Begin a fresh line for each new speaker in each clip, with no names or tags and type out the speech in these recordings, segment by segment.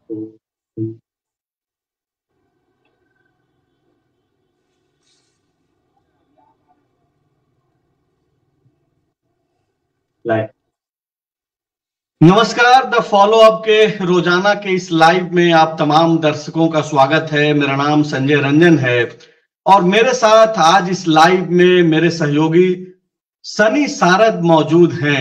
नमस्कार। The follow up के रोजाना के इस लाइव में आप तमाम दर्शकों का स्वागत है। मेरा नाम संजय रंजन है और मेरे साथ आज इस लाइव में मेरे सहयोगी सनी सारद मौजूद हैं।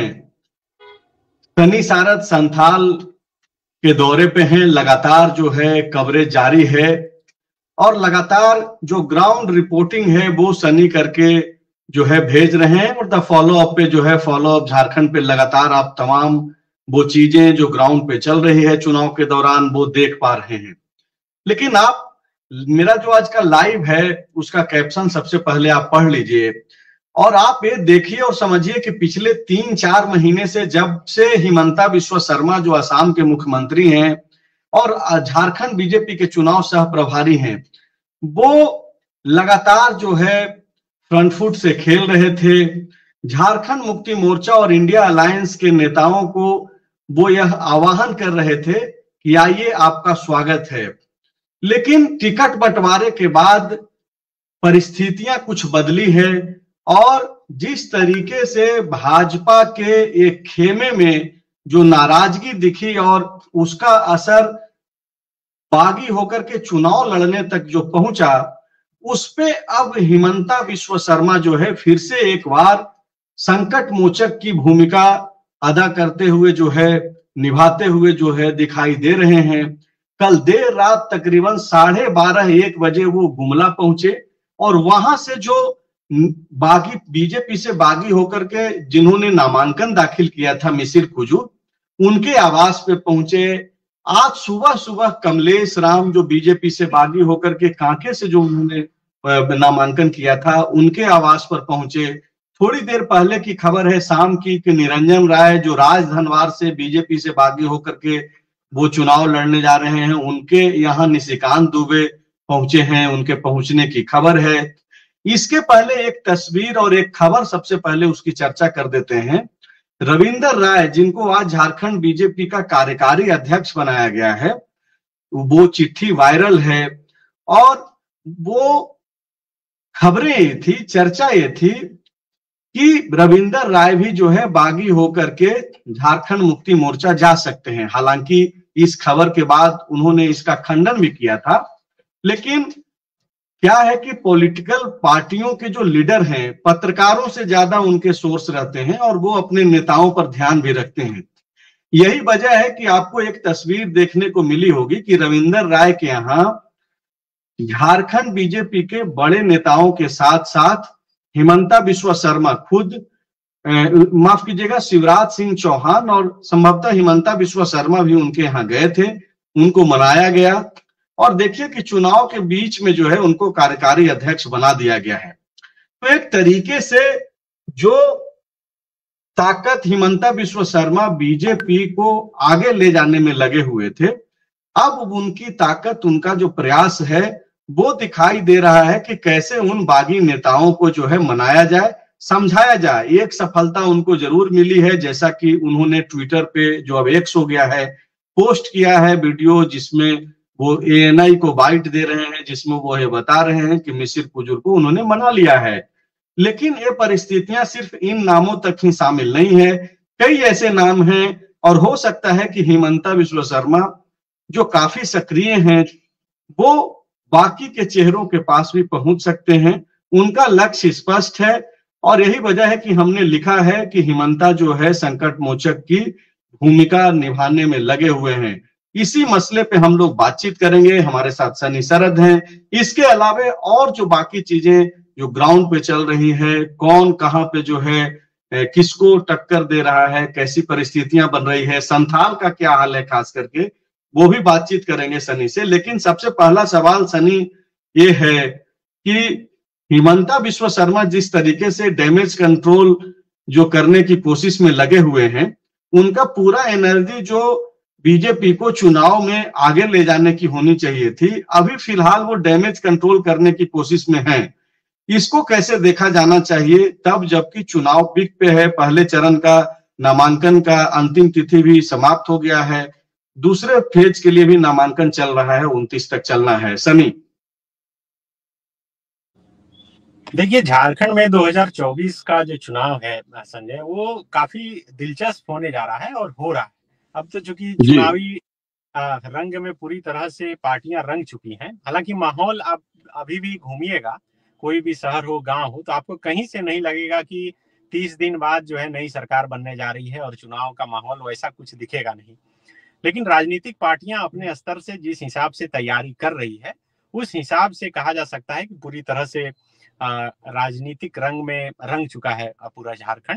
सनी सारद संथाल के दौरे पे हैं, लगातार जो है कवरेज जारी है और लगातार जो ग्राउंड रिपोर्टिंग है वो सनी करके जो है भेज रहे हैं और द फॉलो अप पे जो है फॉलो अप झारखंड पे लगातार आप तमाम वो चीजें जो ग्राउंड पे चल रही है चुनाव के दौरान वो देख पा रहे हैं। लेकिन आप मेरा जो आज का लाइव है उसका कैप्शन सबसे पहले आप पढ़ लीजिए और आप ये देखिए और समझिए कि पिछले 3-4 महीने से जब से हिमंता बिस्वा शर्मा जो असम के मुख्यमंत्री हैं और झारखंड बीजेपी के चुनाव सह प्रभारी हैं, वो लगातार जो है फ्रंट फुट से खेल रहे थे। झारखंड मुक्ति मोर्चा और इंडिया अलायंस के नेताओं को वो यह आह्वान कर रहे थे कि आइए आपका स्वागत है। लेकिन टिकट बंटवारे के बाद परिस्थितियां कुछ बदली है और जिस तरीके से भाजपा के एक खेमे में जो नाराजगी दिखी और उसका असर बागी होकर के चुनाव लड़ने तक जो पहुंचा, उस पे अब हिमंता बिस्वा शर्मा जो है फिर से एक बार संकट मोचक की भूमिका अदा करते हुए जो है निभाते हुए जो है दिखाई दे रहे हैं। कल देर रात तकरीबन 12:30-1 बजे वो गुमला पहुंचे और वहां से जो बागी बीजेपी से बागी होकर के जिन्होंने नामांकन दाखिल किया था मिसिर कुजू, उनके आवास पे पहुंचे। आज सुबह सुबह कमलेश राम जो बीजेपी से बागी होकर के कांके से जो उन्होंने नामांकन किया था उनके आवास पर पहुंचे। थोड़ी देर पहले की खबर है शाम की कि निरंजन राय जो राजधनवार से बीजेपी से बागी होकर के वो चुनाव लड़ने जा रहे हैं, उनके यहाँ निशिकांत दुबे पहुंचे हैं, उनके पहुंचने की खबर है। इसके पहले एक तस्वीर और एक खबर सबसे पहले उसकी चर्चा कर देते हैं। रविंदर राय जिनको आज झारखंड बीजेपी का कार्यकारी अध्यक्ष बनाया गया है, वो चिट्ठी वायरल है और वो खबरें ये थी, चर्चा ये थी कि रविंदर राय भी जो है बागी होकर के झारखंड मुक्ति मोर्चा जा सकते हैं। हालांकि इस खबर के बाद उन्होंने इसका खंडन भी किया था, लेकिन क्या है कि पॉलिटिकल पार्टियों के जो लीडर हैं पत्रकारों से ज्यादा उनके सोर्स रहते हैं और वो अपने नेताओं पर ध्यान भी रखते हैं। यही वजह है कि आपको एक तस्वीर देखने को मिली होगी कि रविंदर राय के यहाँ झारखंड बीजेपी के बड़े नेताओं के साथ साथ हिमंता बिस्वा शर्मा खुद, माफ कीजिएगा, शिवराज सिंह चौहान और संभवतः हिमंता बिस्वा शर्मा भी उनके यहाँ गए थे, उनको मनाया गया और देखिए कि चुनाव के बीच में जो है उनको कार्यकारी अध्यक्ष बना दिया गया है। तो एक तरीके से जो ताकत हिमंता बिस्वा शर्मा बीजेपी को आगे ले जाने में लगे हुए थे, अब उनकी ताकत, उनका जो प्रयास है वो दिखाई दे रहा है कि कैसे उन बागी नेताओं को जो है मनाया जाए, समझाया जाए। एक सफलता उनको जरूर मिली है, जैसा कि उन्होंने ट्विटर पे जो अब एक्स हो गया है पोस्ट किया है वीडियो जिसमें वो एएनआई को बाइट दे रहे हैं, जिसमें वो ये बता रहे हैं कि मिसिर कुजूर को उन्होंने मना लिया है। लेकिन ये परिस्थितियां सिर्फ इन नामों तक ही शामिल नहीं है, कई ऐसे नाम हैं और हो सकता है कि हिमंता बिस्वा शर्मा जो काफी सक्रिय हैं वो बाकी के चेहरों के पास भी पहुंच सकते हैं। उनका लक्ष्य स्पष्ट है और यही वजह है कि हमने लिखा है कि हिमंता जो है संकट मोचक की भूमिका निभाने में लगे हुए हैं। इसी मसले पे हम लोग बातचीत करेंगे। हमारे साथ सनी सरद हैं। इसके अलावा और जो बाकी चीजें जो ग्राउंड पे चल रही है, कौन कहाँ पे जो है किसको टक्कर दे रहा है, कैसी परिस्थितियां बन रही है, संथाल का क्या हाल है खास करके, वो भी बातचीत करेंगे सनी से। लेकिन सबसे पहला सवाल सनी ये है कि हिमंता बिस्वा शर्मा जिस तरीके से डैमेज कंट्रोल जो करने की कोशिश में लगे हुए हैं, उनका पूरा एनर्जी जो बीजेपी को चुनाव में आगे ले जाने की होनी चाहिए थी, अभी फिलहाल वो डैमेज कंट्रोल करने की कोशिश में है। इसको कैसे देखा जाना चाहिए, तब जबकि चुनाव पिक पे है, पहले चरण का नामांकन का अंतिम तिथि भी समाप्त हो गया है, दूसरे फेज के लिए भी नामांकन चल रहा है, 29 तक चलना है। सनी।
देखिए, झारखंड में 2024 का जो चुनाव है संजय, वो काफी दिलचस्प होने जा रहा है और हो रहा है। अब तो चूंकि
जी।
चुनावी रंग में पूरी तरह से पार्टियां रंग चुकी हैं। हालांकि माहौल आप अभी भी घूमिएगा, कोई भी शहर हो गांव हो, तो आपको कहीं से नहीं लगेगा कि 30 दिन बाद जो है नई सरकार बनने जा रही है और चुनाव का माहौल वैसा कुछ दिखेगा नहीं। लेकिन राजनीतिक पार्टियां अपने स्तर से जिस हिसाब से तैयारी कर रही है, उस हिसाब से कहा जा सकता है कि पूरी तरह से राजनीतिक रंग में रंग चुका है पूरा झारखंड।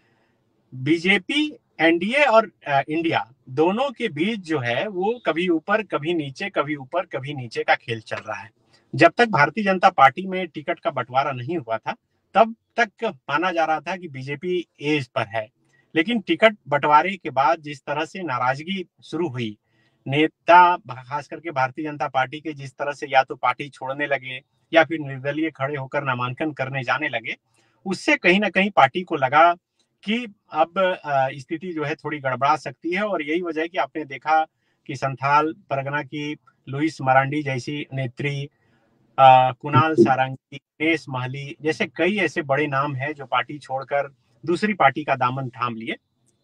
बीजेपी, एनडीए और इंडिया दोनों के बीच जो है वो कभी ऊपर कभी नीचे, कभी ऊपर कभी नीचे का खेल चल रहा है। जब तक भारतीय जनता पार्टी में टिकट का बंटवारा नहीं हुआ था, तब तक माना जा रहा था कि बीजेपी एज पर है। लेकिन टिकट बंटवारे के बाद जिस तरह से नाराजगी शुरू हुई, नेता खास करके भारतीय जनता पार्टी के जिस तरह से या तो पार्टी छोड़ने लगे या फिर निर्दलीय खड़े होकर नामांकन करने जाने लगे, उससे कहीं ना कहीं पार्टी को लगा कि अब स्थिति जो है थोड़ी गड़बड़ा सकती है। और यही वजह है कि आपने देखा कि संथाल परगना की लुइस मरांडी जैसी नेत्री, कुणाल सारंगी, दिनेश महली जैसे कई ऐसे बड़े नाम हैं जो पार्टी छोड़कर दूसरी पार्टी का दामन थाम लिए।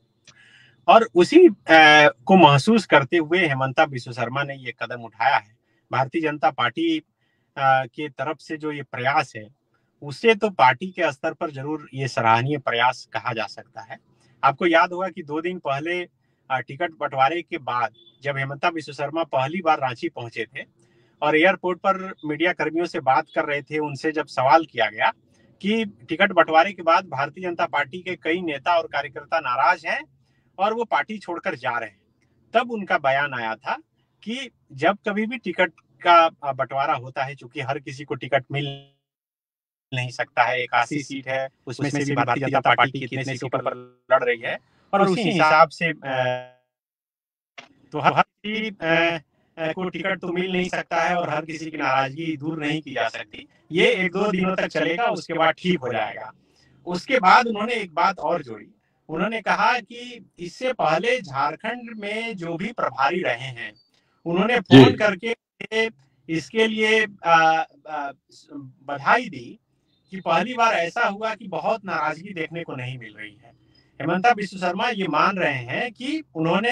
और उसी को महसूस करते हुए हेमंता बिस्व शर्मा ने ये कदम उठाया है। भारतीय जनता पार्टी के तरफ से जो ये प्रयास है, उससे तो पार्टी के स्तर पर जरूर ये सराहनीय प्रयास कहा जा सकता है। आपको याद होगा कि 2 दिन पहले टिकट बंटवारे के बाद जब हेमंता बिस्व शर्मा पहली बार रांची पहुंचे थे और एयरपोर्ट पर मीडिया कर्मियों से बात कर रहे थे, उनसे जब सवाल किया गया कि टिकट बंटवारे के बाद भारतीय जनता पार्टी के कई नेता और कार्यकर्ता नाराज हैं और वो पार्टी छोड़कर जा रहे हैं, तब उनका बयान आया था कि जब कभी भी टिकट का बंटवारा होता है, चूंकि हर किसी को टिकट मिल नहीं सकता है, 81 सीट है, उसमें से भी भारतीय जनता पार्टी कितने सीटों पर लड़ रही है और उसी हिसाब से तो हर किसी को टिकट तो मिल नहीं सकता है और हर किसी की नाराजगी दूर नहीं की जा सकती। ये 1-2 दिनों तक चलेगा, उसके बाद ठीक हो जाएगा। उसके बाद उन्होंने एक बात और जोड़ी। उन्होंने कहा कि इससे पहले झारखंड में जो भी प्रभारी रहे हैं, उन्होंने फोन करके इसके लिए बधाई दी कि पहली बार ऐसा हुआ कि बहुत नाराजगी देखने को नहीं मिल रही है। हेमंता बिस्व शर्मा ये मान रहे हैं कि उन्होंने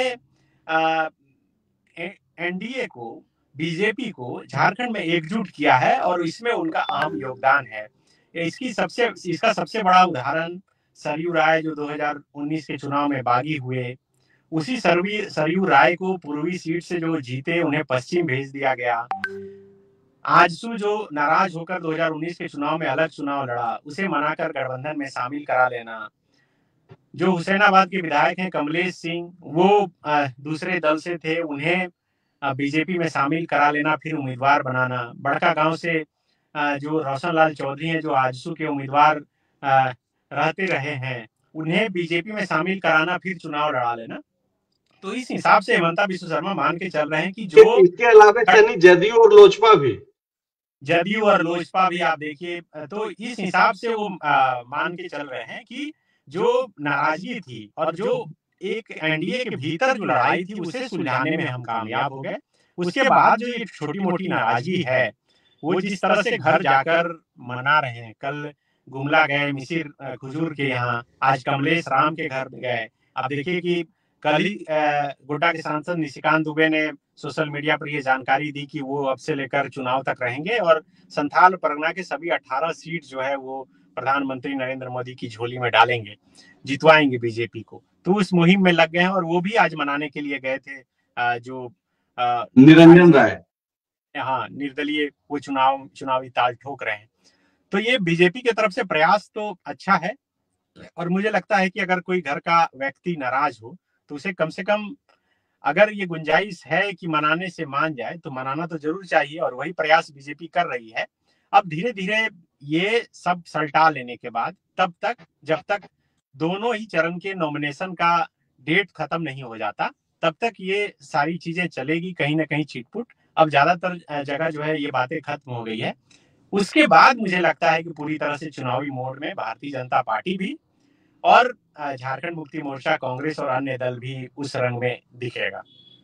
एनडीए को, बीजेपी को झारखंड में एकजुट किया है और इसमें उनका अहम योगदान है। इसका सबसे बड़ा उदाहरण सरयू राय जो 2019 के चुनाव में बागी हुए, उसी सरयू राय को पूर्वी सीट से जो जीते उन्हें पश्चिम भेज दिया गया। आजसू जो नाराज होकर 2019 के चुनाव में अलग चुनाव लड़ा, उसे मनाकर गठबंधन में शामिल करा लेना। जो हुसैनाबाद के विधायक हैं कमलेश सिंह, वो दूसरे दल से थे, उन्हें बीजेपी में शामिल करा लेना, फिर उम्मीदवार बनाना। बड़का गांव से जो रोशन लाल चौधरी हैं, जो आजसू के उम्मीदवार रहते रहे हैं, उन्हें बीजेपी में शामिल कराना, फिर चुनाव लड़ा लेना। तो इस हिसाब से हेमंता बिस्व शर्मा मान के चल रहे हैं कि जो
इसके अलावा जदयू और लोजपा
भी आप देखिए, तो इस हिसाब से वो मान के चल रहे हैं कि जो नाराजगी थी और जो एक एनडीए के भीतर जो लड़ाई थी उसे सुलझाने में हम कामयाब हो गए। उसके बाद जो ये छोटी मोटी नाराजगी है, वो जिस तरह से घर जाकर मना रहे हैं, कल गुमला गए मिसिर खुजूर के यहाँ, आज कमलेश राम के घर गए। आप देखिए कि कल ही गोड्डा के सांसद निशिकांत दुबे ने सोशल मीडिया पर यह जानकारी दी कि वो अब से लेकर चुनाव तक रहेंगे और संथाल परगना के सभी 18 सीट जो है वो प्रधानमंत्री नरेंद्र मोदी की झोली में डालेंगे, जितवाएंगे बीजेपी को। तो उस मुहिम में लग गए हैं और वो भी आज मनाने के लिए गए थे जो
निरंजन राय,
हाँ, निर्दलीय वो चुनावी ताल ठोक रहे हैं। तो ये बीजेपी की तरफ से प्रयास तो अच्छा है और मुझे लगता है कि अगर कोई घर का व्यक्ति नाराज हो तो उसे कम से कम, अगर ये गुंजाइश है कि मनाने से मान जाए, तो मनाना तो जरूर चाहिए और वही प्रयास बीजेपी कर रही है। अब धीरे धीरे ये सब सल्टा लेने के बाद, तब तक जब तक दोनों ही चरण के नॉमिनेशन का डेट खत्म नहीं हो जाता, तब तक ये सारी चीजें चलेगी, कहीं ना कहीं छिटपुट। अब ज्यादातर जगह जो है ये बातें खत्म हो गई है। उसके बाद मुझे लगता है कि पूरी तरह से चुनावी मोड में भारतीय जनता पार्टी भी और झारखंड मुक्ति मोर्चा, कांग्रेस और अन्य दल भी उस रंग में दिखेगा।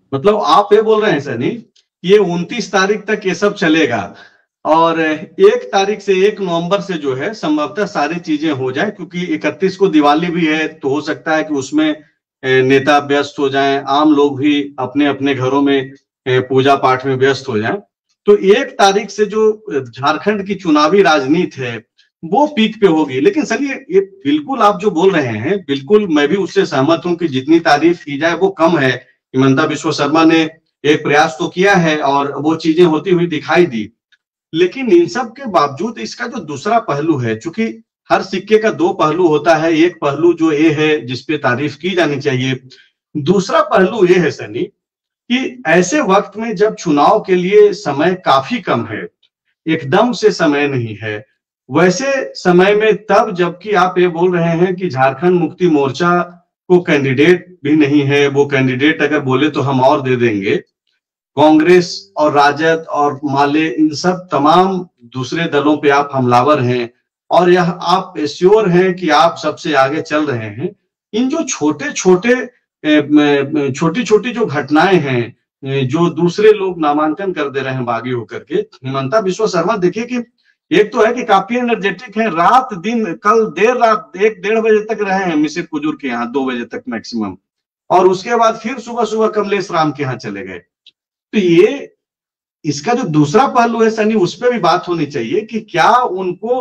मतलब आप ये बोल रहे हैं सनी, ये 29 तारीख तक ये सब चलेगा और 1 तारीख से 1 नवंबर से जो है संभवतः सारी चीजें हो जाए, क्योंकि 31 को दिवाली भी है, तो हो सकता है कि उसमें नेता व्यस्त हो जाएं, आम लोग भी अपने अपने घरों में पूजा पाठ में व्यस्त हो जाएं। तो 1 तारीख से जो झारखंड की चुनावी राजनीति है वो पीक पे होगी। लेकिन सर ये बिल्कुल आप जो बोल रहे हैं, बिल्कुल मैं भी उससे सहमत हूं कि जितनी तारीफ की जाए वो कम है। हिमंता बिस्वा शर्मा ने एक प्रयास तो किया है और वो चीजें होती हुई दिखाई दी, लेकिन इन सब के बावजूद इसका जो दूसरा पहलू है, चूंकि हर सिक्के का दो पहलू होता है, एक पहलू जो ये है जिसपे तारीफ की जानी चाहिए, दूसरा पहलू ये है सनी कि ऐसे वक्त में जब चुनाव के लिए समय काफी कम है, एकदम से समय नहीं है, वैसे समय में तब जबकि आप ये बोल रहे हैं कि झारखंड मुक्ति मोर्चा को कैंडिडेट भी नहीं है, वो कैंडिडेट अगर बोले तो हम और दे देंगे, कांग्रेस और राजद और माले इन सब तमाम दूसरे दलों पे आप हमलावर हैं और यह आप श्योर हैं कि आप सबसे आगे चल रहे हैं। इन जो छोटे छोटे छोटी छोटी जो घटनाएं हैं, जो दूसरे लोग नामांकन कर दे रहे हैं बागी होकर के, हिमंता बिस्वा शर्मा देखिए कि एक तो है कि काफी एनर्जेटिक है, रात दिन, कल देर रात 1-1:30 बजे तक रहे हैं मिसिर कुजूर के यहाँ, 2 बजे तक मैक्सिमम, और उसके बाद फिर सुबह सुबह कमलेश राम के यहाँ चले गए। तो ये इसका जो दूसरा पहलू है सनी, उस पर भी बात होनी चाहिए कि क्या उनको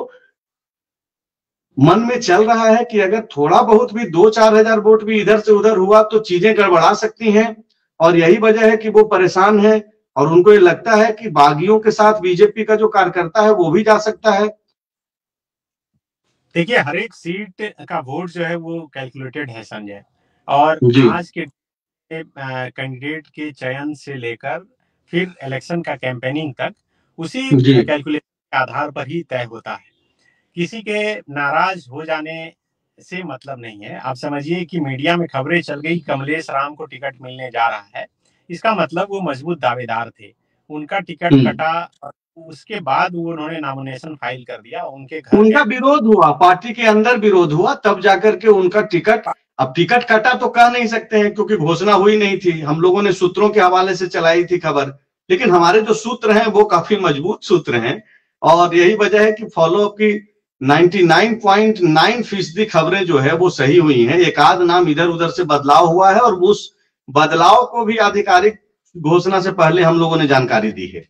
मन में चल रहा है कि अगर थोड़ा बहुत भी 2-4 हजार वोट भी इधर से उधर हुआ तो चीजें गड़बड़ा सकती हैं, और यही वजह है कि वो परेशान है और उनको ये लगता है कि बागियों के साथ बीजेपी का जो कार्यकर्ता है वो भी जा सकता है।
देखिए, हर एक सीट का वोट जो है वो कैलकुलेटेड है संजय, और
जी
आज के कैंडिडेट के चयन से लेकर फिर इलेक्शन का कैंपेनिंग तक उसी
जी
कैलकुलेशन के आधार पर ही तय होता है। किसी के नाराज हो जाने से मतलब नहीं है। आप समझिए कि मीडिया में खबरें चल गई कमलेश राम को टिकट मिलने जा रहा है, इसका मतलब वो मजबूत दावेदार थे, उनका टिकट कटा और उसके बाद वो उन्होंने नॉमिनेशन फाइल कर दिया, उनके घर
उनका
गए।
विरोध हुआ, पार्टी के अंदर विरोध हुआ, तब जाकर के उनका टिकट, अब टिकट कटा तो कह नहीं सकते हैं क्योंकि घोषणा हुई नहीं थी, हम लोगों ने सूत्रों के हवाले से चलाई थी खबर, लेकिन हमारे जो सूत्र हैं वो काफी मजबूत सूत्र हैं और यही वजह है कि फॉलोअप की 99.9% खबरें जो है वो सही हुई हैं। एक आध नाम इधर उधर से बदलाव हुआ है और उस बदलाव को भी आधिकारिक घोषणा से पहले हम लोगों ने जानकारी दी है।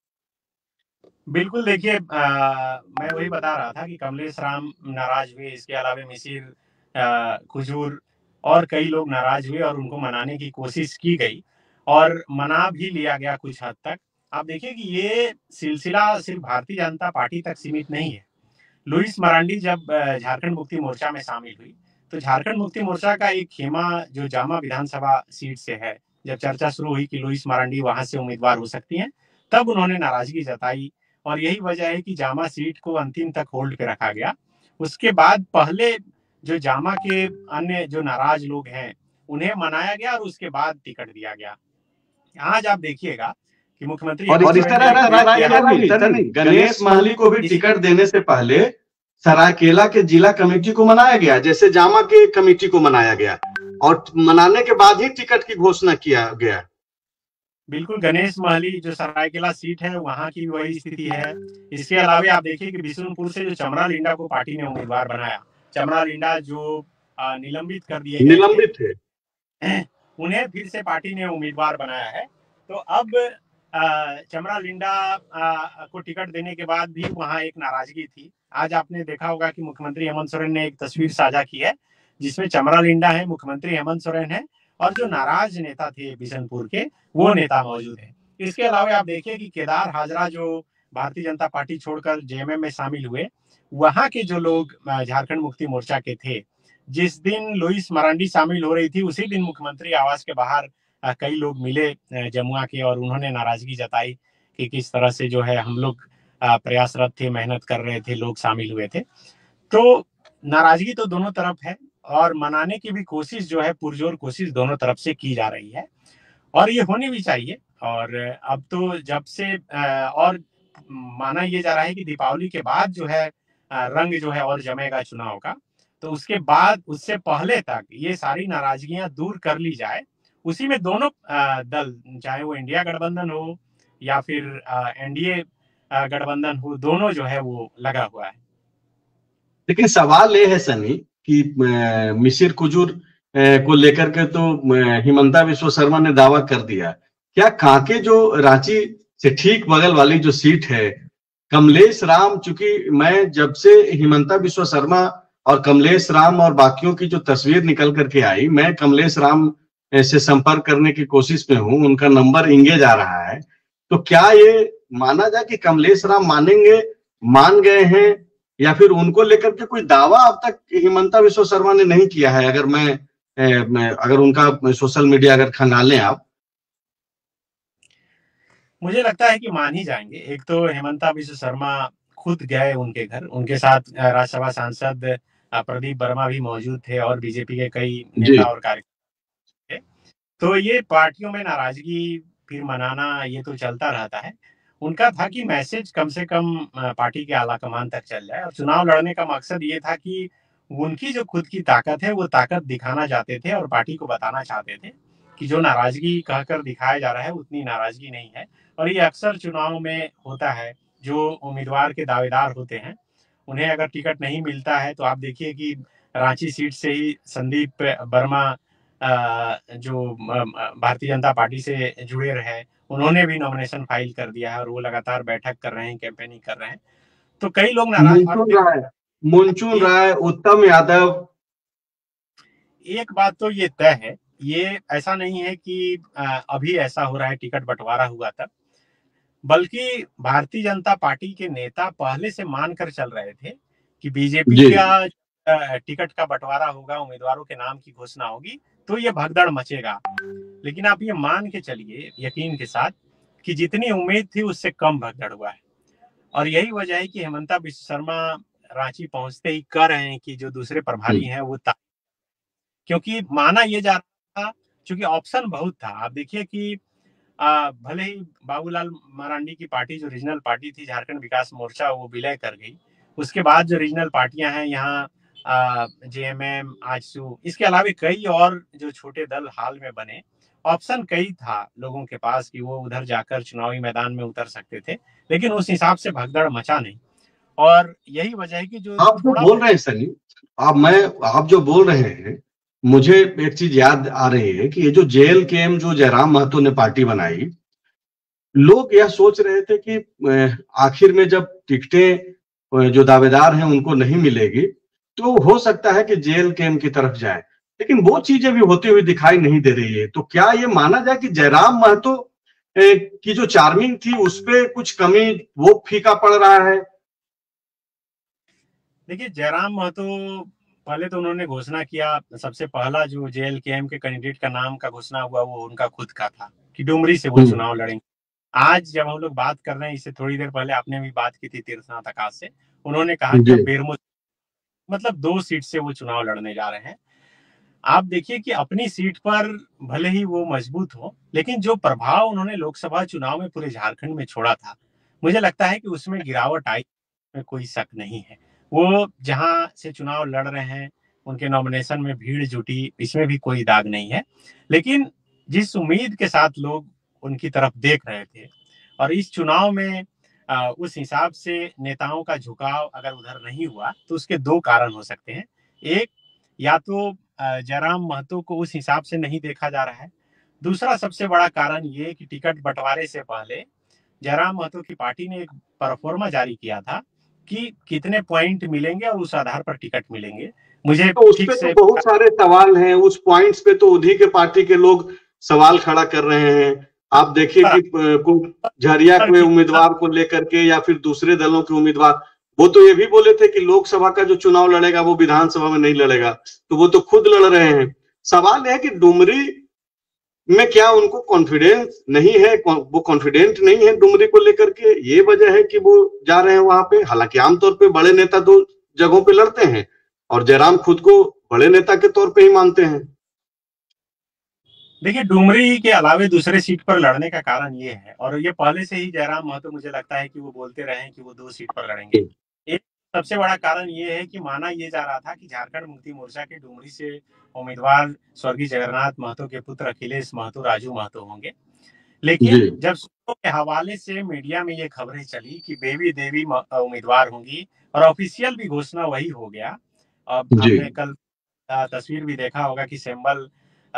बिल्कुल, देखिए, मैं वही बता रहा था कि कमलेश राम नाराज हुए, इसके अलावा मिसिर कुजूर और कई लोग नाराज हुए और उनको मनाने की कोशिश की गई और मना भी लिया गया कुछ हद तक। आप देखिए कि ये सिलसिला सिर्फ भारतीय जनता पार्टी तक सीमित नहीं है। लुइस मरांडी जब झारखंड मुक्ति मोर्चा में शामिल हुई, तो झारखंड मुक्ति मोर्चा का एक खेमा जो जामा विधानसभा सीट से है, जब चर्चा शुरू हुई कि लुइस मरांडी वहां से उम्मीदवार हो सकती हैं, तब उन्होंने नाराजगी जताई और यही वजह है कि जामा सीट को अंतिम तक होल्ड पे रखा गया। उसके बाद पहले जो जामा के अन्य जो नाराज लोग हैं उन्हें मनाया गया और उसके बाद टिकट दिया गया। आज आप देखिएगा कि मुख्यमंत्री
और
हेमंत
इस
सोरेन ने
तरह
एक ट्वीट किया है।
सरायकेला भी गणेश महली को भी
इस
टिकट देने से पहले सरायकेला के जिला कमेटी को मनाया गया, जैसे जामा की कमेटी को मनाया गया, और मनाने के बाद ही टिकट की घोषणा किया गया।
बिल्कुल, गणेश महली जो सरायकेला सीट है वहां की वही स्थिति है। इसके अलावा आप देखिए कि बिशुनपुर से जो चमरा लिंडा को पार्टी ने उम्मीदवार बनाया, चमरा लिंडा जो निलंबित कर दिए गए थे,
निलंबित थे।
उन्हें फिर से पार्टी ने उम्मीदवार बनाया है। तो अब चमरा लिंडा को टिकट देने के बाद भी वहां एक नाराजगी थी। आज आपने देखा होगा कि मुख्यमंत्री हेमंत सोरेन ने एक तस्वीर साझा की है जिसमें चमरा लिंडा है, मुख्यमंत्री हेमंत सोरेन है और जो नाराज नेता थे बिशनपुर के वो नेता मौजूद है। इसके अलावा आप देखिए कि केदार हाजरा जो भारतीय जनता पार्टी छोड़कर जेएमएम में शामिल हुए, वहां के जो लोग झारखंड मुक्ति मोर्चा के थे, जिस दिन लुइस मरांडी शामिल हो रही थी उसी दिन मुख्यमंत्री आवास के बाहर कई लोग मिले जमुआ के और उन्होंने नाराजगी जताई कि किस तरह से जो है हम लोग प्रयासरत थे, मेहनत कर रहे थे, लोग शामिल हुए थे। तो नाराजगी तो दोनों तरफ है और मनाने की भी कोशिश जो है, पुरजोर कोशिश दोनों तरफ से की जा रही है और ये होनी भी चाहिए। और अब तो जब से और माना ये जा रहा है कि दीपावली के बाद जो है रंग जो है और जमेगा चुनाव का, तो उसके बाद उससे पहले तक ये सारी नाराजगियां दूर कर ली जाए उसी में दोनों दल, चाहे वो इंडिया गठबंधन हो या फिर एनडीए गठबंधन हो, दोनों जो है वो लगा हुआ है।
लेकिन सवाल ये है सनी कि मिसिर कुजूर को लेकर के तो हिमंता बिस्वा शर्मा ने दावा कर दिया। क्या कांके जो रांची से ठीक बगल वाली जो सीट है, कमलेश राम, चूंकि मैं जब से हिमंता बिस्वा शर्मा और कमलेश राम और बाकियों की जो तस्वीर निकल करके आई, मैं कमलेश राम से संपर्क करने की कोशिश में हूं, उनका नंबर इंगेज आ रहा है। तो क्या ये माना जाए कि कमलेश राम मान गए हैं, या फिर उनको लेकर के कोई दावा अब तक हिमंता बिस्वा शर्मा ने नहीं किया है? अगर अगर उनका सोशल मीडिया अगर खंगालें आप।
मुझे लगता है कि मान ही जाएंगे। एक तो हेमंता बिस्वा शर्मा खुद गए उनके घर, उनके साथ राज्यसभा सांसद प्रदीप वर्मा भी मौजूद थे और बीजेपी के कई
जी।
नेता और कार्यकर्ता थे। तो ये पार्टियों में नाराजगी फिर मनाना ये तो चलता रहता है। उनका था कि मैसेज कम से कम पार्टी के आला कमान तक चल जाए, और चुनाव लड़ने का मकसद ये था कि उनकी जो खुद की ताकत है वो ताकत दिखाना चाहते थे और पार्टी को बताना चाहते थे कि जो नाराजगी कहकर दिखाया जा रहा है उतनी नाराजगी नहीं है। और ये अक्सर चुनाव में होता है, जो उम्मीदवार के दावेदार होते हैं उन्हें अगर टिकट नहीं मिलता है तो आप देखिए कि रांची सीट से ही संदीप वर्मा जो भारतीय जनता पार्टी से जुड़े रहे, उन्होंने भी नॉमिनेशन फाइल कर दिया है और वो लगातार बैठक कर रहे हैं, कैंपेनिंग कर रहे हैं। तो कई लोग नाराज। और
मुंचुन राय, उत्तम यादव।
एक बात तो ये तय है, ये ऐसा नहीं है कि अभी ऐसा हो रहा है टिकट बंटवारा हुआ तब, बल्कि भारतीय जनता पार्टी के नेता पहले से मानकर चल रहे थे कि बीजेपी
जी।
का टिकट का बंटवारा होगा, उम्मीदवारों के नाम की घोषणा होगी तो ये भगदड़ मचेगा। लेकिन आप ये मान के चलिए यकीन के साथ कि जितनी उम्मीद थी उससे कम भगदड़ हुआ है। और यही वजह है कि हेमंता बिस्वा शर्मा रांची पहुंचते ही कह रहे हैं कि जो दूसरे प्रभारी हैं वो, क्योंकि माना ये जा रहा था, क्योंकि ऑप्शन बहुत था। आप देखिए कि भले ही बाबूलाल मरांडी की पार्टी जो रीजनल पार्टी थी झारखंड विकास मोर्चा वो विलय कर गई, उसके बाद जो रीजनल पार्टियां हैं यहाँ जेएमएम, आजसू, इसके अलावा कई और जो छोटे दल हाल में बने, ऑप्शन कई था लोगों के पास कि वो उधर जाकर चुनावी मैदान में उतर सकते थे, लेकिन उस हिसाब से भगदड़ मचा नहीं। और यही वजह है कि जो
आप जो
थोड़ा
बोल रहे हैं सनी, आप जो बोल रहे हैं, मुझे एक चीज याद आ रही है कि ये जो जेएलकेएम जो जयराम महतो ने पार्टी बनाई, लोग यह सोच रहे थे कि आखिर में जब टिकटें जो दावेदार हैं उनको नहीं मिलेगी तो हो सकता है कि जेएलकेएम की तरफ जाए, लेकिन वो चीजें भी होती हुई दिखाई नहीं दे रही है। तो क्या ये माना जाए कि जयराम महतो की जो चार्मिंग थी उस पे कुछ कमी, वो फीका पड़ रहा है?
देखिए, जयराम महतो पहले तो उन्होंने घोषणा किया, सबसे पहला जो जेएलकेएम के कैंडिडेट का नाम का घोषणा हुआ वो उनका खुद का था कि डुमरी से वो चुनाव लड़ेंगे। आज जब हम लोग बात कर रहे हैं, इससे थोड़ी देर पहले आपने भी बात की थी तीर्थनाथ आकाश से, उन्होंने कहा कि
जी।
अब बेरमो, मतलब 2 सीट से वो चुनाव लड़ने जा रहे हैं। आप देखिए कि अपनी सीट पर भले ही वो मजबूत हो, लेकिन जो प्रभाव उन्होंने लोकसभा चुनाव में पूरे झारखंड में छोड़ा था, मुझे लगता है कि उसमें गिरावट आई, में कोई शक नहीं है। वो जहां से चुनाव लड़ रहे हैं, उनके नॉमिनेशन में भीड़ जुटी, इसमें भी कोई दाग नहीं है। लेकिन जिस उम्मीद के साथ लोग उनकी तरफ देख रहे थे, और इस चुनाव में उस हिसाब से नेताओं का झुकाव अगर उधर नहीं हुआ, तो उसके 2 कारण हो सकते हैं। एक, या तो जयराम महतो को उस हिसाब से नहीं देखा जा रहा है। दूसरा सबसे बड़ा कारण ये कि टिकट बंटवारे से पहले जयराम महतो की पार्टी ने एक परफॉर्मा जारी किया था कि कितने पॉइंट मिलेंगे और उस आधार पर टिकट मिलेंगे। मुझे
तो उस
ठीक
पे तो
से
बहुत सारे सवाल हैं, उस पॉइंट्स पे तो उन्हीं के पार्टी के लोग सवाल खड़ा कर रहे हैं। आप देखिए कि कोई झरिया के उम्मीदवार को लेकर के या फिर दूसरे दलों के उम्मीदवार, वो तो ये भी बोले थे कि लोकसभा का जो चुनाव लड़ेगा वो विधानसभा में नहीं लड़ेगा, तो वो तो खुद लड़ रहे हैं। सवाल है कि डुमरी में क्या उनको कॉन्फिडेंस नहीं है, वो कॉन्फिडेंट नहीं है डुमरी को लेकर के, ये वजह है कि वो जा रहे हैं वहां पे। हालांकि आमतौर पे बड़े नेता 2 जगहों पे लड़ते हैं और जयराम खुद को बड़े नेता के तौर पे ही मानते हैं।
देखिए, डुमरी के अलावे दूसरे सीट पर लड़ने का कारण ये है, और ये पहले से ही जयराम महतो मुझे लगता है कि वो बोलते रहे हैं कि वो 2 सीट पर लड़ेंगे। एक, सबसे बड़ा कारण ये है कि माना ये जा रहा था कि झारखंड मुक्ति मोर्चा के डुमरी से उम्मीदवार स्वर्गीय जगन्नाथ महतो के पुत्र अखिलेश महतो राजू महतो होंगे।
जी
लेकिन जब सूत्रों के हवाले से मीडिया में ये खबरें चली कि बेबी देवी उम्मीदवार होंगी और ऑफिशियल भी घोषणा वही हो गया। अब
जी।
आपने कल तस्वीर भी देखा होगा कि सिंबल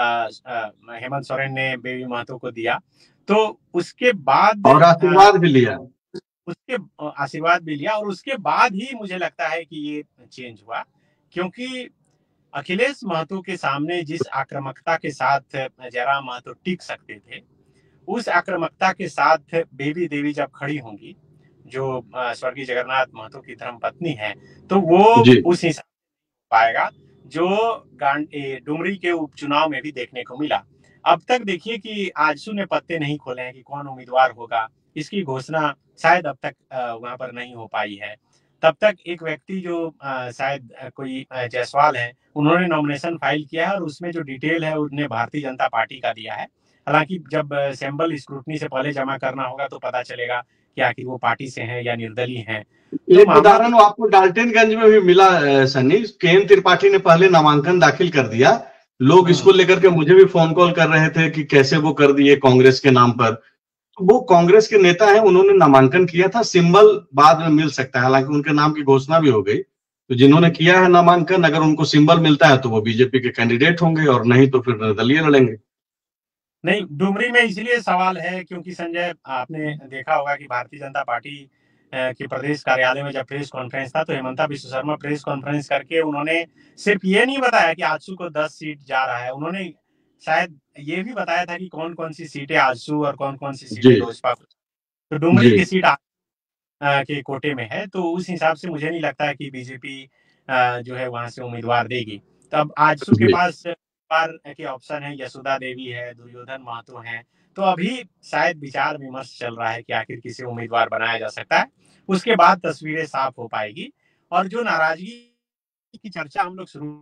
हेमंत सोरेन ने बेबी महतो को दिया। तो उसके बाद
और आशीर्वाद भी लिया।
उसके आशीर्वाद भी लिया और उसके बाद ही मुझे लगता है कि ये चेंज हुआ, क्योंकि अखिलेश महतो के सामने जिस आक्रामकता के साथ जयराम महतो टिक सकते थे, उस आक्रामकता के साथ बेबी देवी जब खड़ी होंगी, जो स्वर्गीय जगन्नाथ महतो की धर्मपत्नी है, तो वो
जी
उस हिसाब से पाएगा जो डुमरी के उपचुनाव में भी देखने को मिला। अब तक देखिए कि आजसू ने पत्ते नहीं खोले हैं कि कौन उम्मीदवार होगा। इसकी घोषणा शायद अब तक वहां पर नहीं हो पाई है। तब तक एक व्यक्ति जो शायद कोई जायसवाल है, उन्होंने नॉमिनेशन फाइल किया है और उसमें जो डिटेल है उन्हें भारतीय जनता पार्टी का दिया है। हालांकि जब सैंपल स्क्रूटनी से पहले जमा करना होगा तो पता चलेगा कि आखिर वो पार्टी से हैं या निर्दलीय हैं। तो
एक
मामला
उदाहरण आपको डाल्टनगंज में भी मिला सनी। के.एन. त्रिपाठी ने पहले नामांकन दाखिल कर दिया। लोग इसको लेकर के मुझे भी फोन कॉल कर रहे थे कि कैसे वो कर दिए कांग्रेस के नाम पर। तो वो कांग्रेस के नेता हैं, उन्होंने नामांकन किया था, सिंबल बाद में मिल सकता है, हालांकि उनके नाम की घोषणा भी हो गई। तो जिन्होंने किया है नामांकन, अगर उनको सिंबल मिलता है तो वो बीजेपी के कैंडिडेट होंगे, और नहीं तो फिर निर्दलीय लड़ेंगे।
नहीं, डुमरी में इसलिए सवाल है क्योंकि संजय, आपने देखा होगा कि भारतीय जनता पार्टी के प्रदेश कार्यालय में जब प्रेस कॉन्फ्रेंस था तो हेमंता विश्व शर्मा प्रेस कॉन्फ्रेंस करके उन्होंने सिर्फ ये नहीं बताया कि आजसू को 10 सीट जा रहा है, उन्होंने शायद ये भी बताया था कि कौन कौन सी सीटें आजसू और कौन कौन सी
जी
सीटें लोजपा को। तो डुमरी
जी
की सीट के कोटे में है, तो उस हिसाब से मुझे नहीं लगता है कि बीजेपी जो है वहां से उम्मीदवार देगी। तब आजसू के
जी।
पास बार के ऑप्शन है, यशोदा देवी है, दुर्योधन महतो है। तो अभी शायद विचार विमर्श चल रहा है कि आखिर किसे उम्मीदवार बनाया जा सकता है। उसके बाद तस्वीरें साफ हो पाएगी। और जो नाराजगी की चर्चा हम लोग शुरू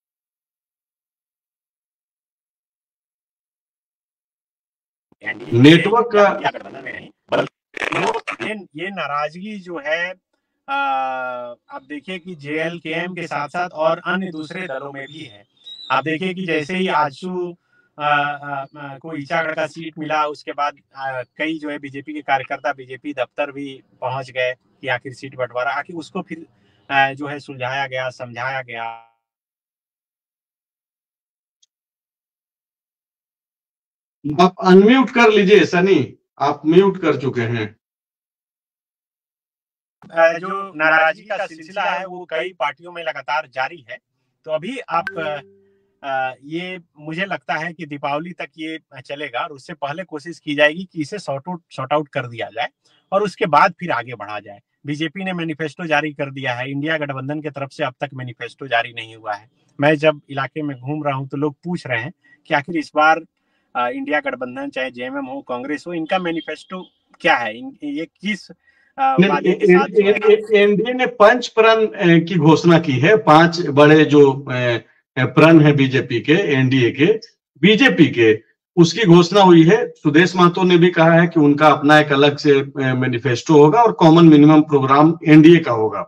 एनडीए में
नेटवर्क
या
का
इंडिया गठबंधन में नहीं, बल्कि ये नाराजगी जो है आप देखिए कि जेएलकेएम के साथ साथ और अन्य दूसरे दलों में भी है। आप देखिए कि जैसे ही आजसू को ईचागढ़ का सीट मिला, उसके बाद कई जो है बीजेपी के कार्यकर्ता बीजेपी दफ्तर भी पहुंच गए कि आखिर सीट बंटवारा, आखिर उसको फिर जो है सुलझाया गया, समझाया गया।
आप अनम्यूट कर लीजिए सनी, आप म्यूट कर चुके हैं।
जो नाराजगी का सिलसिला है वो कई पार्टियों में लगातार जारी है। तो अभी आप ये मुझे लगता है कि दीपावली तक ये चलेगा और उससे पहले कोशिश की जाएगी कि इसे सॉर्ट आउट कर दिया जाए और उसके बाद फिर आगे बढ़ा जाए। बीजेपी ने मैनिफेस्टो जारी कर दिया है, इंडिया गठबंधन की तरफ से अब तक मैनिफेस्टो जारी नहीं हुआ है। मैं जब इलाके में घूम रहा हूं तो लोग पूछ रहे हैं कि आखिर इस बार इंडिया गठबंधन चाहे जेएमएम हो, कांग्रेस हो, इनका मैनिफेस्टो क्या है, ये किस वादे के साथ जो है।
एनडीए ने पंच प्रण की घोषणा की है। 5 बड़े जो प्रण है बीजेपी के, एनडीए के, बीजेपी के, उसकी घोषणा हुई है। सुदेश महतो ने भी कहा है कि उनका अपना एक अलग से मैनिफेस्टो होगा और कॉमन मिनिमम प्रोग्राम एनडीए का होगा।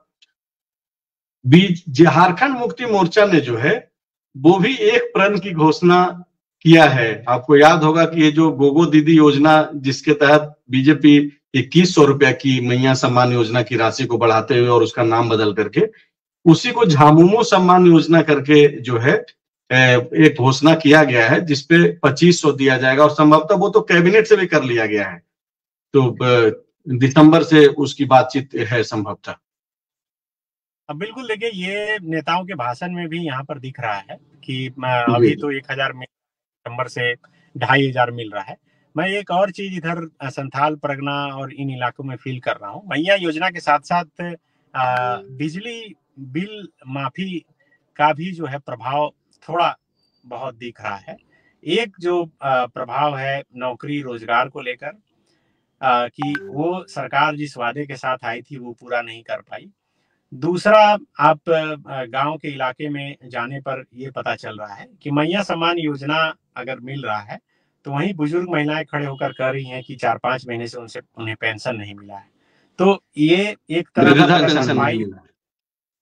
झारखंड मुक्ति मोर्चा ने जो है वो भी एक प्रण की घोषणा किया है। आपको याद होगा कि ये जो गोगो दीदी योजना, जिसके तहत बीजेपी 2100 रुपया की मैया सम्मान योजना की राशि को बढ़ाते हुए और उसका नाम बदल करके उसी को झामुमो सम्मान योजना करके जो है एक घोषणा किया गया है, जिसपे 2500 दिया जाएगा और संभवतः वो तो कैबिनेट से भी कर लिया गया है। तो दिसंबर से उसकी बातचीत है संभवतः।
अब बिल्कुल देखिए, ये नेताओं के भाषण में भी यहाँ पर दिख रहा है कि
जी
अभी तो 1000 सितंबर से 2500 मिल रहा है। मैं एक और चीज इधर संथाल परगना और इन इलाकों में फील कर रहा हूँ। मैया योजना के साथ साथ बिजली बिल माफी का भी जो है प्रभाव थोड़ा बहुत दिख रहा है। एक जो प्रभाव है नौकरी रोजगार को लेकर, कि वो सरकार जिस वादे के साथ आई थी वो पूरा नहीं कर पाई। दूसरा, आप गांव के इलाके में जाने पर ये पता चल रहा है कि मैया सम्मान योजना अगर मिल रहा है तो वहीं बुजुर्ग महिलाएं खड़े होकर कह रही हैं कि 4-5 महीने से उनसे उन्हें पेंशन नहीं मिला है। तो ये एक तरफ अगर
वृद्धापेंशन नहीं
भरपाई
मिला।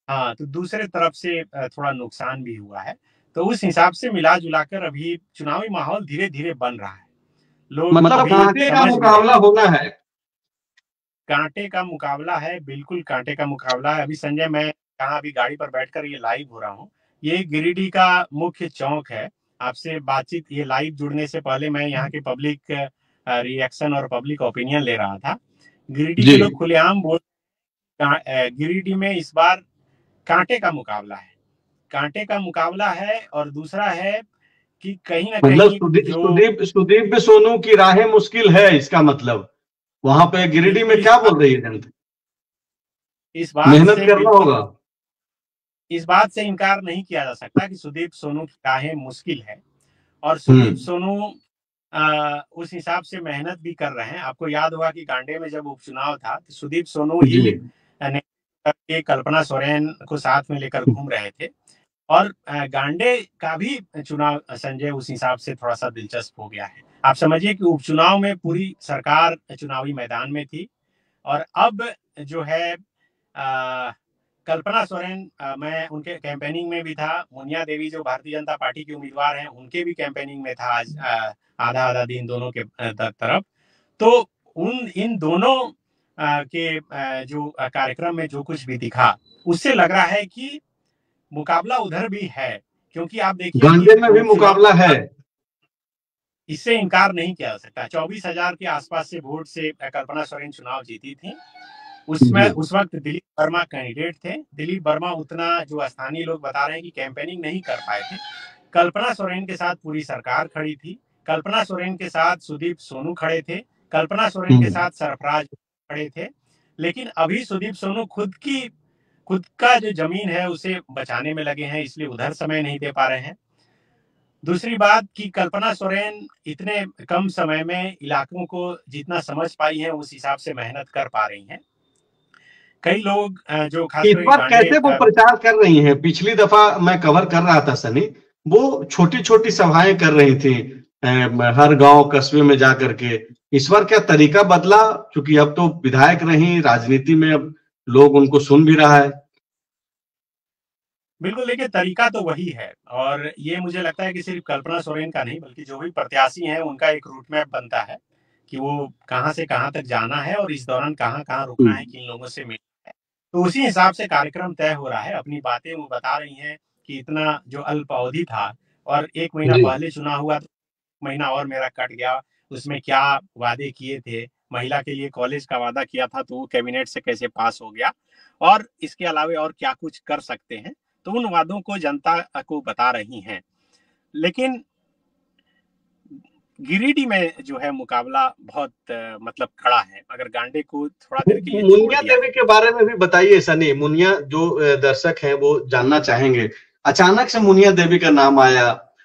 हाँ, तो दूसरे तरफ से थोड़ा नुकसान भी हुआ है। तो उस हिसाब से मिला जुला कर अभी चुनावी माहौल धीरे धीरे बन रहा है। लोग
मतलब
अभी
कांटे का
समझ गए हैं।
मुकाबला होना है।
कांटे का मुकाबला है, बिल्कुल कांटे का मुकाबला है। अभी संजय, मैं यहाँ अभी गाड़ी पर बैठकर ये लाइव हो रहा हूँ। ये गिरिडीह का मुख्य चौक है। आपसे बातचीत, ये लाइव जुड़ने से पहले मैं यहाँ के पब्लिक रिएक्शन और पब्लिक ओपिनियन ले रहा था। गिरिडीह
जी।
के लोग खुलेआम बोल, गिरिडीह में इस बार कांटे का मुकाबला है। कांटे का मुकाबला है, और दूसरा है कि कहीं ना
मतलब
कहीं जो
सुदीप सुदीप सोनू की राहें मुश्किल है, इसका मतलब वहां पे गिरिडीह में
बिल्कुल
क्या बोल रही है जनता?
इस बात
मेहनत
से
करना
बिल्कुल
होगा।
इस बात से इनकार नहीं किया जा सकता कि सुदीप सोनू की राहें मुश्किल है। और सुदीप
हम्म।
सोनू उस हिसाब से मेहनत भी कर रहे हैं। आपको याद होगा कि गांडे में जब उपचुनाव था तो सुदीप सोनू
जी।
ही के कल्पना सोरेन को साथ में लेकर घूम रहे थे। और गांडे का भी चुनाव संजय उस हिसाब से थोड़ा सा दिलचस्प हो गया है। आप समझिए कि उपचुनाव में पूरी सरकार चुनावी मैदान में थी, और अब जो है कल्पना सोरेन, मैं उनके कैंपेनिंग में भी था। मुनिया देवी जो भारतीय जनता पार्टी की उम्मीदवार हैं, उनके भी कैंपेनिंग में था आज, आधा आधा दिन दोनों के तरफ। तो उन इन दोनों के जो कार्यक्रम में जो कुछ भी दिखा, उससे लग रहा है कि मुकाबला उधर भी है। क्योंकि आप देखिए कि
गांधी में भी
उपचुनाव
मुकाबला है।
इससे इनकार नहीं किया जा सकता। 24,000 के आसपास से वोट से कल्पना सोरेन चुनाव जीती थी। उसमें
जी।
उस वक्त दिलीप वर्मा कैंडिडेट थे। दिलीप वर्मा उतना, जो स्थानीय लोग बता रहे हैं, कि कैंपेनिंग नहीं कर पाए थे। कल्पना सोरेन के साथ पूरी सरकार खड़ी थी। कल्पना सोरेन के साथ सुदीप सोनू खड़े थे। कल्पना सोरेन के
हम्म।
साथ सरफराज खड़े थे। लेकिन अभी सुदीप सोनू खुद का जो जमीन है उसे बचाने में लगे हैं, इसलिए उधर समय नहीं दे पा रहे हैं। दूसरी बात कि कल्पना सोरेन इतने कम समय में इलाकों को जितना समझ पाई है, उस हिसाब से मेहनत कर पा रही हैं। कई लोग जो
इस
खासकर
बार
गांडे
कैसे वो प्रचार कर रही हैं? पिछली दफा मैं कवर कर रहा था सनी, वो छोटी छोटी सभाएं कर रही थी हर गांव कस्बे में जा करके। इस बार क्या तरीका बदला? क्योंकि अब तो विधायक रही राजनीति में, अब लोग उनको सुन भी रहा है।
बिल्कुल, देखिए तरीका तो वही है। और ये मुझे लगता है कि सिर्फ कल्पना सोरेन का नहीं, बल्कि जो भी प्रत्याशी हैं उनका एक रूट मैप बनता है कि वो कहाँ से कहाँ तक जाना है और इस दौरान कहाँ कहाँ रुकना है, किन लोगों से मिलना है। तो उसी हिसाब से कार्यक्रम तय हो रहा है। अपनी बातें वो बता रही हैं कि इतना जो अल्प अवधि था, और 1 महीना
जी।
पहले चुनाव हुआ, तो महीना और मेरा कट गया। उसमें क्या वादे किए थे, महिला के लिए कॉलेज का वादा किया था तो वो कैबिनेट से कैसे पास हो गया, और इसके अलावे और क्या कुछ कर सकते हैं, तो उन वादों को जनता को बता रही हैं। लेकिन गिरिडीह में जो है मुकाबला बहुत मतलब कड़ा है। अगर गांडे को थोड़ा देर के लिए छोड़
मुनिया
दिया
देवी
जाए।
के बारे में भी बताइए सनी। मुनिया जो दर्शक हैं वो जानना चाहेंगे, अचानक से मुनिया देवी का नाम आया।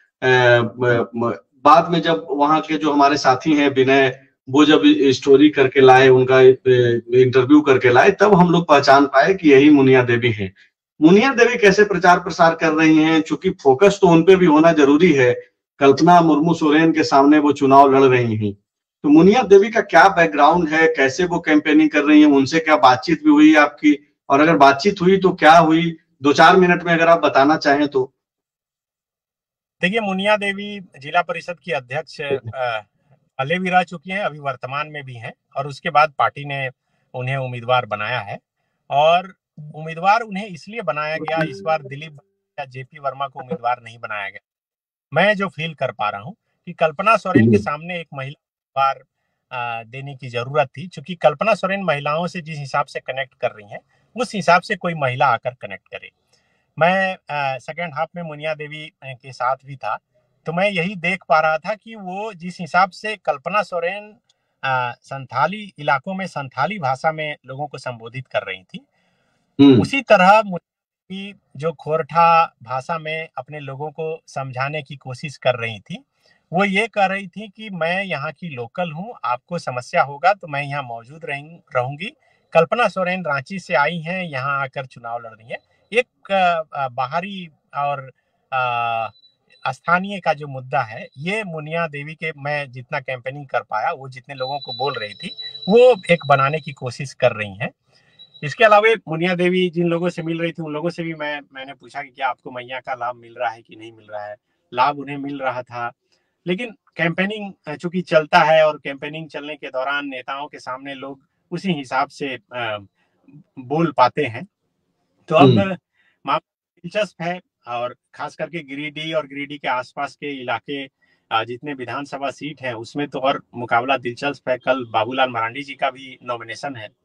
बाद में जब वहां के जो हमारे साथी हैं विनय, वो जब स्टोरी करके लाए, उनका इंटरव्यू करके लाए, तब हम लोग पहचान पाए कि यही मुनिया देवी हैं। मुनिया देवी कैसे प्रचार प्रसार कर रही हैं? चूंकि फोकस तो उन पे भी होना जरूरी है, कल्पना मुर्मू सोरेन के सामने वो चुनाव लड़ रही हैं। तो मुनिया देवी का क्या बैकग्राउंड है, कैसे वो कैंपेनिंग कर रही हैं, उनसे क्या बातचीत भी हुई आपकी? और अगर बातचीत हुई तो क्या हुई, 2-4 मिनट में अगर आप बताना चाहें तो।
देखिए, मुनिया देवी जिला परिषद की अध्यक्ष पहले भी रह चुकी हैं, अभी वर्तमान में भी हैं। और उसके बाद पार्टी ने उन्हें उम्मीदवार बनाया है। और उम्मीदवार उन्हें इसलिए बनाया गया इस बार, दिलीप या जेपी वर्मा को उम्मीदवार नहीं बनाया गया। मैं जो फील कर पा रहा हूँ कि कल्पना सोरेन के सामने एक महिला उम्मीदवार देने की जरूरत थी। क्योंकि कल्पना सोरेन महिलाओं से जिस हिसाब से कनेक्ट कर रही हैं, उस हिसाब से कोई महिला आकर कनेक्ट करे। मैं सेकेंड हाफ में मुनिया देवी के साथ भी था, तो मैं यही देख पा रहा था कि वो जिस हिसाब से कल्पना सोरेन संथाली इलाकों में संथाली भाषा में लोगों को संबोधित कर रही थी,
हम्म।
उसी तरह मुनिया जो खोरठा भाषा में अपने लोगों को समझाने की कोशिश कर रही थी, वो ये कह रही थी कि मैं यहाँ की लोकल हूँ, आपको समस्या होगा तो मैं यहाँ मौजूद रहूंगी। कल्पना सोरेन रांची से आई हैं, यहाँ आकर चुनाव लड़ रही है। एक बाहरी और स्थानीय का जो मुद्दा है, ये मुनिया देवी के, मैं जितना कैंपेनिंग कर पाया, वो जितने लोगों को बोल रही थी, वो एक बनाने की कोशिश कर रही हैं। इसके अलावा मुनिया देवी जिन लोगों से मिल रही थी, उन लोगों से भी मैंने पूछा कि क्या आपको मैया का लाभ मिल रहा है कि नहीं मिल रहा है। लाभ उन्हें मिल रहा था, लेकिन कैंपेनिंग चूंकि चलता है और कैंपेनिंग चलने के दौरान नेताओं के सामने लोग उसी हिसाब से बोल पाते हैं। तो अब मामला दिलचस्प है, और खास करके गिरिडीह और गिरिडीह के आसपास के इलाके जितने विधानसभा सीट है उसमें तो और मुकाबला दिलचस्प है। कल बाबूलाल मरांडी जी का भी नॉमिनेशन है।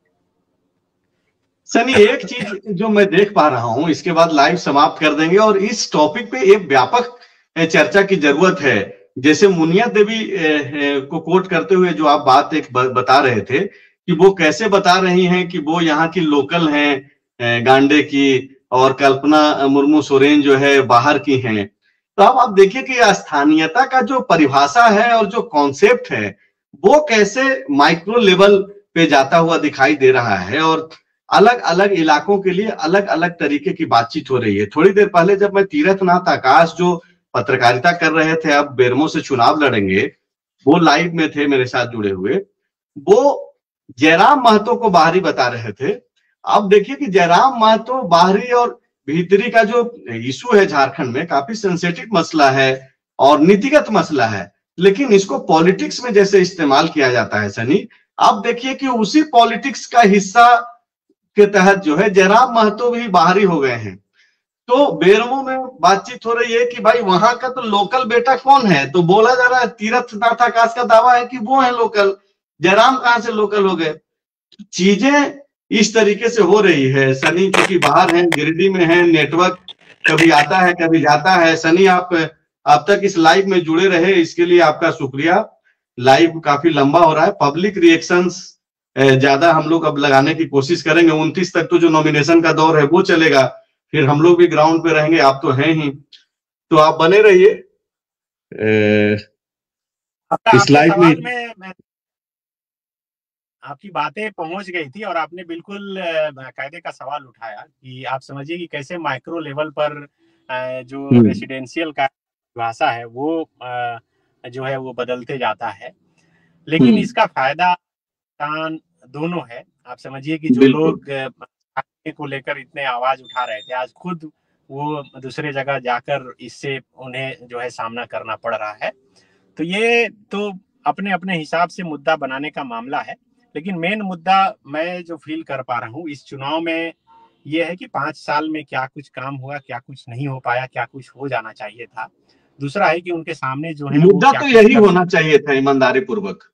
सनी, एक चीज जो मैं देख पा रहा हूं, इसके बाद लाइव समाप्त कर देंगे, और इस टॉपिक पे एक व्यापक चर्चा की जरूरत है। जैसे मुनिया देवी को कोट करते हुए जो आप बात एक बता रहे थे कि वो कैसे बता रही हैं कि वो यहाँ की लोकल हैं गांडे की, और कल्पना मुर्मू सोरेन जो है बाहर की हैं। तो अब आप देखिए कि स्थानीयता का जो परिभाषा है और जो कॉन्सेप्ट है वो कैसे माइक्रो लेवल पे जाता हुआ दिखाई दे रहा है, और अलग अलग इलाकों के लिए अलग अलग तरीके की बातचीत हो रही है। थोड़ी देर पहले जब मैं तीरथनाथ आकाश जो पत्रकारिता कर रहे थे, अब बेरमो से चुनाव लड़ेंगे, वो लाइव में थे मेरे साथ जुड़े हुए, वो जयराम महतो को बाहरी बता रहे थे। अब देखिए कि जयराम महतो बाहरी और भीतरी का जो इशू है झारखंड में काफी सेंसिटिव मसला है और नीतिगत मसला है, लेकिन इसको पॉलिटिक्स में जैसे इस्तेमाल किया जाता है सनी, आप देखिए कि उसी पॉलिटिक्स का हिस्सा के तहत जो है जयराम महतो भी बाहरी हो गए हैं। तो बेरमो में बातचीत हो रही है कि भाई वहां का तो लोकल बेटा कौन है, तो बोला जा रहा है तीरथनाथ आकाश का दावा है कि वो है लोकल, जयराम कहां से लोकल हो गए। चीजें इस तरीके से हो रही है सनी, क्योंकि बाहर है, गिरिडीह में है, नेटवर्क कभी आता है कभी जाता है। सनी, आप तक इस लाइव में जुड़े रहे, इसके लिए आपका शुक्रिया। लाइव काफी लंबा हो रहा है, पब्लिक रिएक्शंस ज्यादा हम लोग अब लगाने की कोशिश करेंगे। 29 तक तो जो नॉमिनेशन का दौर है वो चलेगा, फिर हम लोग भी ग्राउंड पे रहेंगे, आप तो हैं ही, तो आप बने रहिए इस लाइव में।
आपकी बातें पहुंच गई थी और आपने बिल्कुल कायदे का सवाल उठाया कि आप समझिए कि कैसे माइक्रो लेवल पर जो रेसिडेंशियल का भाषा है वो जो है वो बदलते जाता है, लेकिन इसका फायदा किसान दोनों है। आप समझिए कि जो लोग को लेकर इतने आवाज उठा रहे थे, आज खुद वो दूसरे जगह जाकर इससे उन्हें जो है सामना करना पड़ रहा है। तो ये तो अपने अपने हिसाब से मुद्दा बनाने का मामला है, लेकिन मेन मुद्दा मैं जो फील कर पा रहा हूँ इस चुनाव में ये है कि 5 साल में क्या कुछ काम हुआ, क्या कुछ नहीं हो पाया, क्या कुछ हो जाना चाहिए था। दूसरा है कि उनके सामने जो है
मुद्दा तो यही होना चाहिए था, ईमानदारी पूर्वक।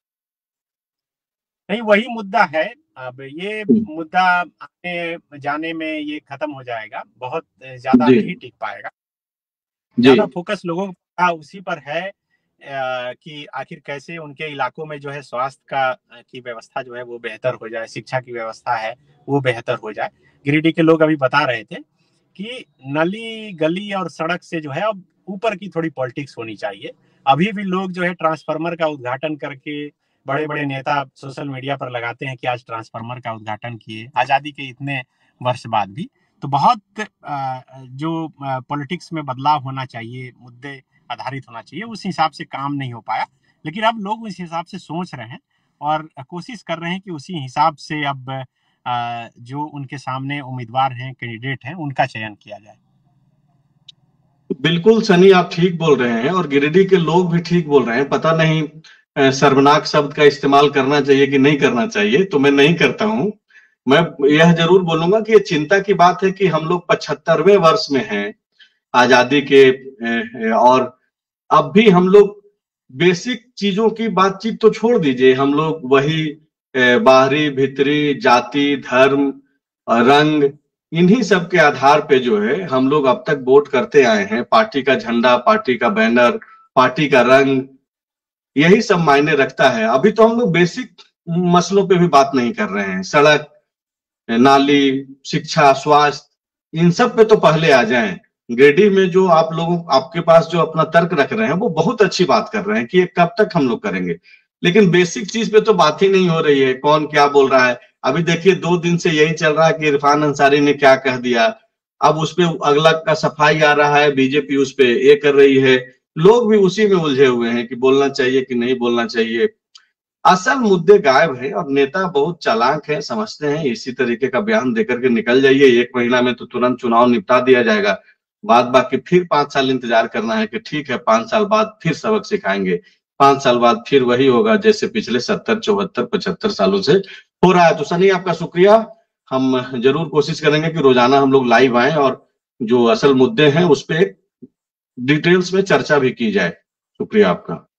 नहीं, वही मुद्दा है। अब ये मुद्दा आने जाने में ये खत्म हो जाएगा, बहुत ज्यादा नहीं टिक पाएगा। ज्यादा फोकस लोगों का उसी पर है कि आखिर कैसे उनके इलाकों में जो है स्वास्थ्य का की व्यवस्था जो है वो बेहतर हो जाए, शिक्षा की व्यवस्था है वो बेहतर हो जाए। गिरिडीह के लोग अभी बता रहे थे कि नली गली और सड़क से जो है अब ऊपर की थोड़ी पॉलिटिक्स होनी चाहिए। अभी भी लोग जो है ट्रांसफार्मर का उद्घाटन करके बड़े बड़े नेता सोशल मीडिया पर लगाते हैं कि आज ट्रांसफार्मर का उद्घाटन किए, आजादी के इतने वर्ष बाद भी। तो बहुत जो पॉलिटिक्स में बदलाव होना चाहिए, मुद्दे आधारित होना चाहिए, उस हिसाब से काम नहीं हो पाया। लेकिन अब लोग उस हिसाब से सोच रहे हैं और कोशिश कर रहे हैं कि उसी हिसाब से अब जो उनके सामने उम्मीदवार हैं, कैंडिडेट हैं, उनका चयन किया जाए।
बिल्कुल सनी, आप ठीक बोल रहे हैं और गिरिडीह के लोग भी ठीक बोल रहे हैं। पता नहीं सर्वनाक शब्द का इस्तेमाल करना चाहिए कि नहीं करना चाहिए, तो मैं नहीं करता हूं। मैं यह जरूर बोलूंगा कि ये चिंता की बात है कि हम लोग 75वें वर्ष में हैं आजादी के, और अब भी हम लोग बेसिक चीजों की बातचीत तो छोड़ दीजिए, हम लोग वही बाहरी भीतरी जाति धर्म रंग इन्हीं सब के आधार पे जो है हम लोग अब तक वोट करते आए हैं। पार्टी का झंडा, पार्टी का बैनर, पार्टी का रंग, यही सब मायने रखता है। अभी तो हम लोग बेसिक मसलों पे भी बात नहीं कर रहे हैं, सड़क नाली शिक्षा स्वास्थ्य इन सब पे तो पहले आ जाएं। गिरिडीह में जो आप लोगों आपके पास जो अपना तर्क रख रहे हैं वो बहुत अच्छी बात कर रहे हैं कि ये कब तक हम लोग करेंगे, लेकिन बेसिक चीज पे तो बात ही नहीं हो रही है। कौन क्या बोल रहा है, अभी देखिए 2 दिन से यही चल रहा है कि इरफान अंसारी ने क्या कह दिया, अब उस पे अगला का सफाई आ रहा है, बीजेपी उस पे ये कर रही है, लोग भी उसी में उलझे हुए हैं कि बोलना चाहिए कि नहीं बोलना चाहिए। असल मुद्दे गायब है और नेता बहुत चालाक है, समझते हैं इसी तरीके का बयान देकर के निकल जाइए, 1 महीना में तो तुरंत चुनाव निपटा दिया जाएगा। बाद बाकी फिर 5 साल इंतजार करना है कि ठीक है 5 साल बाद फिर सबक सिखाएंगे, 5 साल बाद फिर वही होगा जैसे पिछले 70, 74, 75 सालों से हो रहा है। तो सनी आपका शुक्रिया। हम जरूर कोशिश करेंगे कि रोजाना हम लोग लाइव आए और जो असल मुद्दे हैं उस पे डिटेल्स में चर्चा भी की जाए। शुक्रिया आपका।